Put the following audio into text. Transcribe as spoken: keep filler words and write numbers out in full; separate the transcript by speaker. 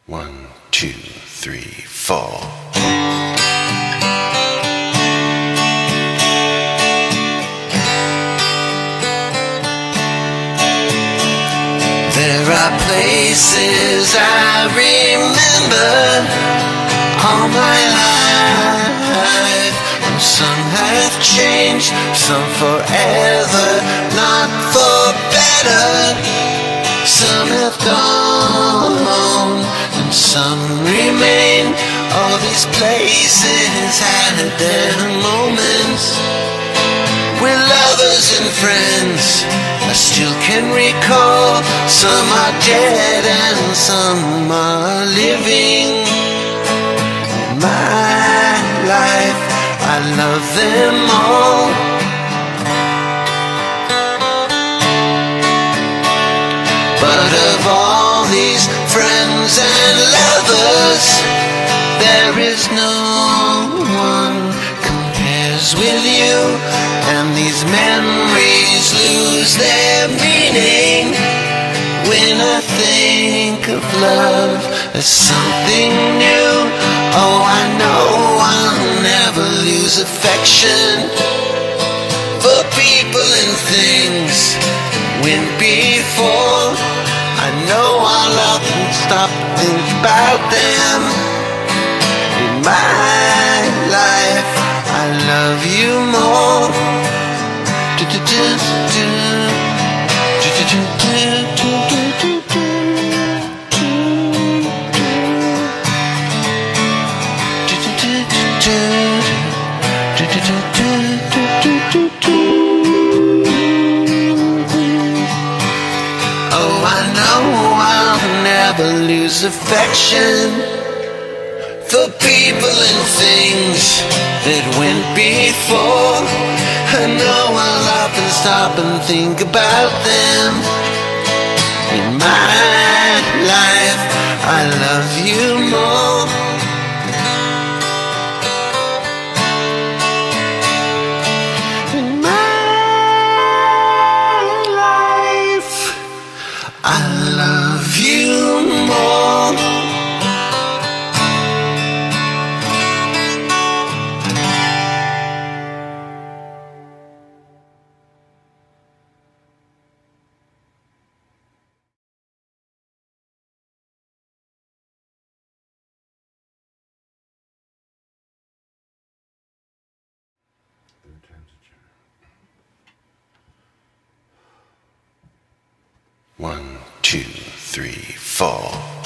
Speaker 1: One, two, three, four. There are places I remember all my life, and some have changed, some forever, not for better. Some have gone, and some remain. All these places had their moments with lovers and friends I still can recall. Some are dead and some are living. My life, I love them all. But of all these friends and lovers, there is no one compares with you. And these memories lose their meaning when I think of love as something new. Oh, I know I'll never lose affection for people and things when before. I know I'll often stop and think about them. In my life, I love you more. Do, do, do, do. Do, do, do, do, do, do, do. Do, do, do, do, do. Do, do, do, do, do, do. Oh, I know I'll never lose affection for people and things that went before. I know I'll often stop and think about them. In my life, I love you more. In my life, I love you more. One, two, three, four.